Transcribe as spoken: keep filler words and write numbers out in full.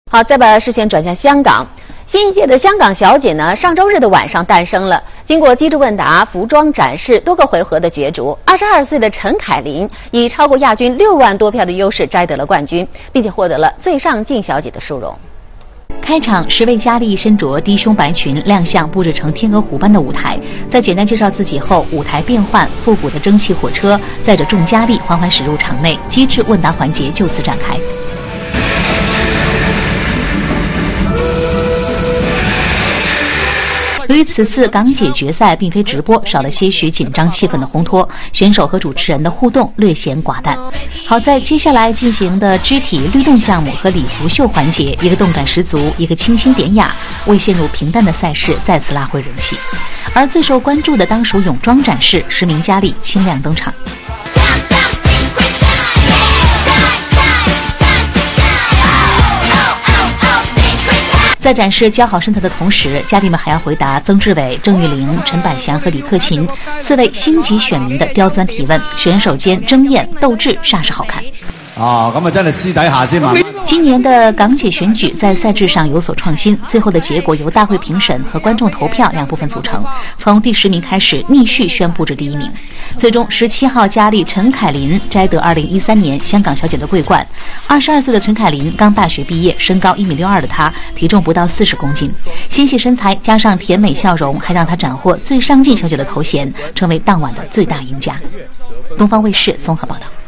好，再把视线转向香港。新一届的香港小姐呢，上周日的晚上诞生了。经过机智问答、服装展示多个回合的角逐，二十二岁的陈凯琳以超过亚军六万多票的优势摘得了冠军，并且获得了最上镜小姐的殊荣。 开场，十位佳丽身着低胸白裙亮相布置成天鹅湖般的舞台，在简单介绍自己后，舞台变换，复古的蒸汽火车载着众佳丽缓缓驶入场内，机智问答环节就此展开。由于此次港姐决赛并非直播，少了些许紧张气氛的烘托，选手和主持人的互动略显寡淡。好在接下来进行的肢体律动项目和礼服秀环节，一个动感十足，一个清新典雅，为陷入平淡的赛事再次拉回人气。而最受关注的当属泳装展示，十名佳丽清亮登场。在展示姣好身材的同时，佳丽们还要回答曾志伟、郑裕玲、陈百祥和李克勤四位星级选民的刁钻提问，选手间争艳斗智，煞是好看。 啊，咁啊真係私底下先問。 今年的港姐选举在赛制上有所创新，最后的结果由大会评审和观众投票两部分组成，从第十名开始逆序宣布至第一名。最终十七号佳丽陈凯琳摘得二零一三年香港小姐的桂冠。二十二岁的陈凯琳刚大学毕业，身高一米六二的她，体重不到四十公斤，纤细身材加上甜美笑容，还让她斩获最上镜小姐的头衔，成为当晚的最大赢家。东方卫视综合报道。